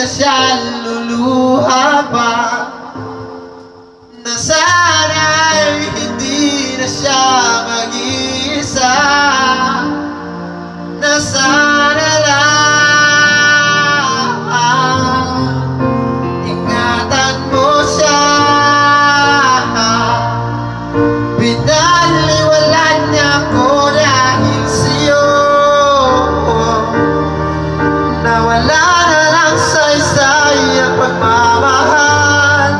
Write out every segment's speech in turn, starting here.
siya luluha pa, na sana'y hindi na siya mag-iisa, na sana lang ingatan mo siya. Pinaliwalan niya ko dahil sa'yo, nawala na lang saysay ang pagmamahal,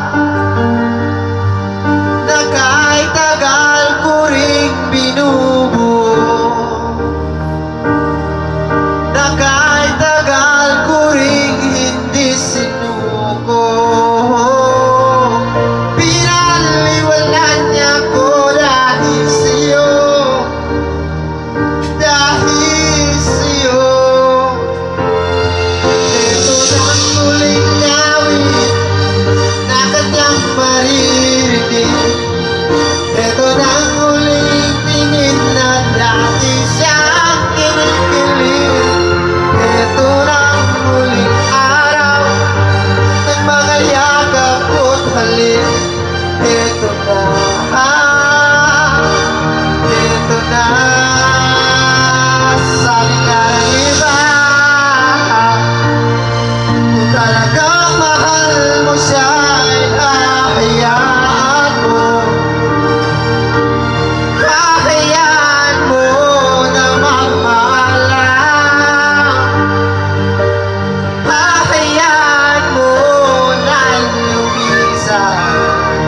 na kahit tagal ko ring binubuo, na kahit tagal ko ring hindi sinuko. Pinaliwalan niya ko dahil sa'yo, dahil sa'yo. Ito nang muling awit na kanyang maririnig, ito nang muling tingin na dati siyang kinikilig, ito nang muling araw ng mga yakap ko't halik. Ito na, sabi nga ng iba, kung talagang mahal mo siya ay hahayaan mo, hahayaan mo na magmaalam, hahayaan mo na lumisan.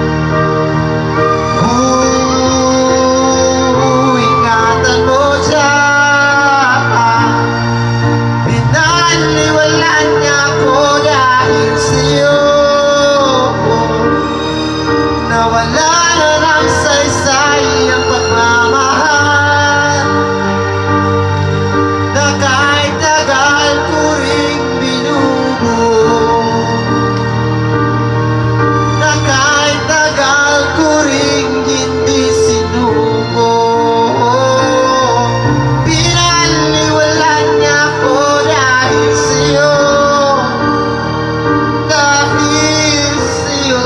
Ingatan mo siya. Pinaliwalan niya ko dahil sa'yo, nawala na ng saysay ang pagmamahal, na kahit tagal ko ring binubuo, na kahit tagal ko ring hindi sinuko. Pinaliwalan niya ko dahil sa'yo, dahil sa'yo.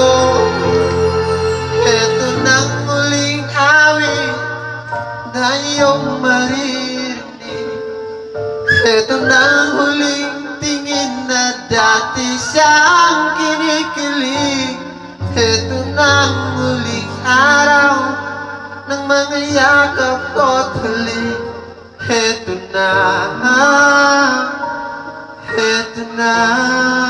Ito nang muling awit na iyong maririnig, ito nang huling tingin na dati siyang kinikilig, ito nang muling araw ng mga yakap ko't halik. Ito na, ito na.